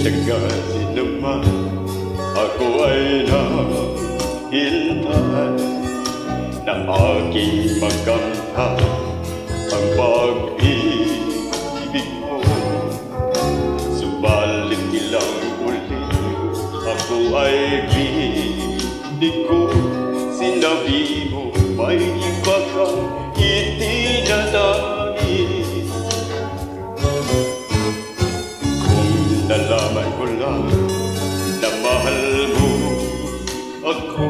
tagal din naman ako ay nahintay na aking magkamtan ang pag-ibig mo. Subalit ilang ulit ako ay ginig ko. Sinabi mo may iba kang itinanangin. Kung nalaman ko lang na mahal mo ako,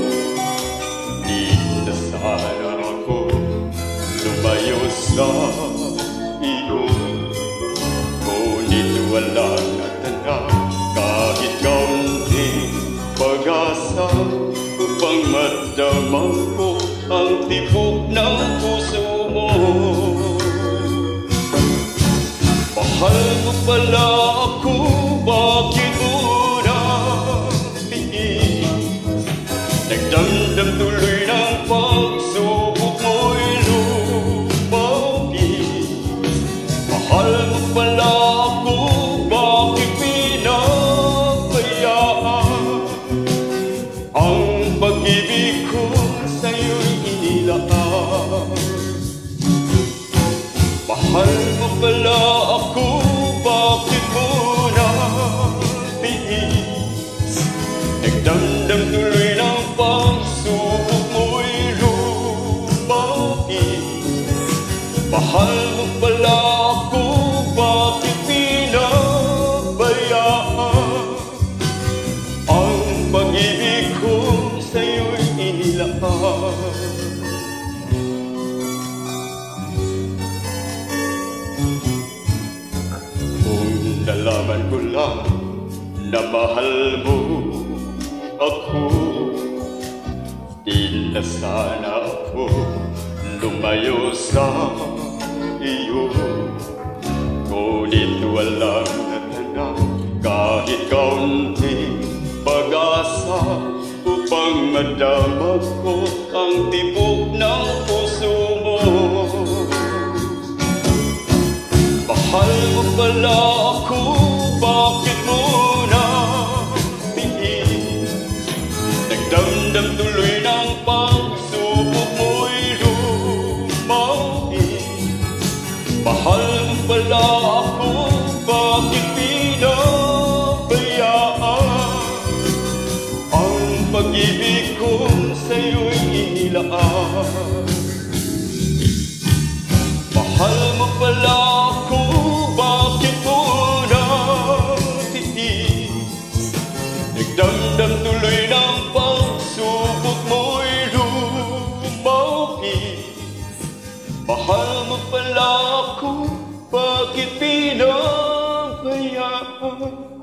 di na sana ako lumayo sa iyo. Ngunit wala na tanang kahit kaunting pag-asa upang madamang ko ang tibok ng puso mo. Mahal mo pala ako, bakit mo napiis? Nagdamdam tuloy ng pagsubok mo'y lumapis. Mahal mo pala ako, bakit pinabayaan? Ang pag-ibig ko sa'yo'y inilaan. Mahal mo pala ako, bakit mo napiis? Nagdamdam tuloy ng pagsubok mo'y lumapis. Mahal mo pala ako, bakit pinabayaan? Ang pag-ibig ko sa'yo'y inilaan. Kung nalaman ko lang na mahal mo ako, di na sana ako lumayo sa iyo. Ngunit walang natanang kahit kaunting pag-asa upang madamag ko ang tibok ng puso mo. Mahal mo pala ako, bakit mo napiis? Nagdamdam tuloy ng pagsubok mo'y lumapis. Mahal mo pala ako, bakit pinabayaan? Ang pag-ibig ko sa'yo'y inilaan. Mahal mo pala ako, bakit mo natiis? Nagdamdam tuloy ng pagsubok mo'y lumapis. Mahal mo pala ako, bakit pinabayaan?